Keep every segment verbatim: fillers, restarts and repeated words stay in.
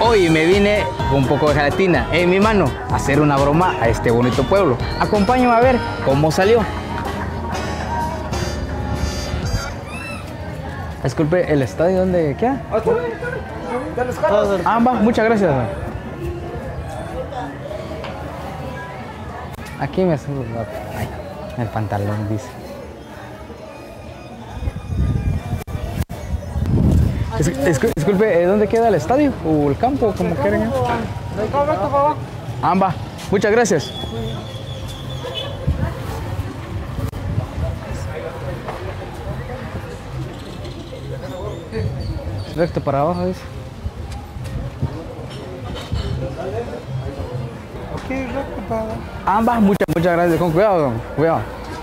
Hoy me vine con un poco de gelatina en mi mano a hacer una broma a este bonito pueblo. Acompáñame a ver cómo salió. Disculpe, ¿el estadio dónde queda? Ah, va, muchas gracias. Aquí me subo. Ay, el pantalón dice. Disculpe, ¿dónde queda el estadio? ¿O el campo? Como quieran. Amba, muchas gracias. Recto para abajo, dice. Ok, recto para abajo. Amba, muchas, muchas gracias. Con cuidado, don. Cuidado.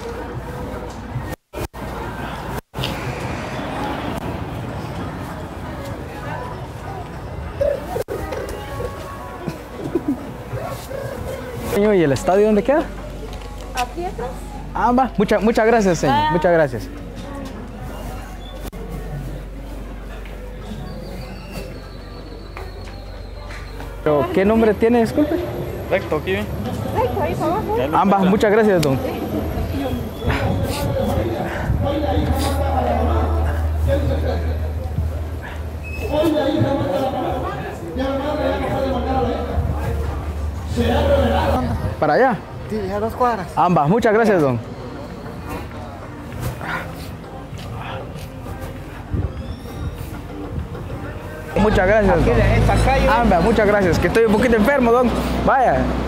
¿Y el estadio dónde queda? Aquí atrás. Ah, va. Muchas, muchas gracias, señor. Ah. Muchas gracias. ¿Pero qué nombre tiene, disculpe? Recto, aquí ven. Recto, ahí para abajo. Ambas, muchas gracias, don. ¿Para allá? Sí, a dos cuadras. Ambas, muchas gracias, don. Muchas gracias, don. Aquí de esta calle. Ambas, muchas gracias. Que estoy un poquito enfermo, don. Vaya.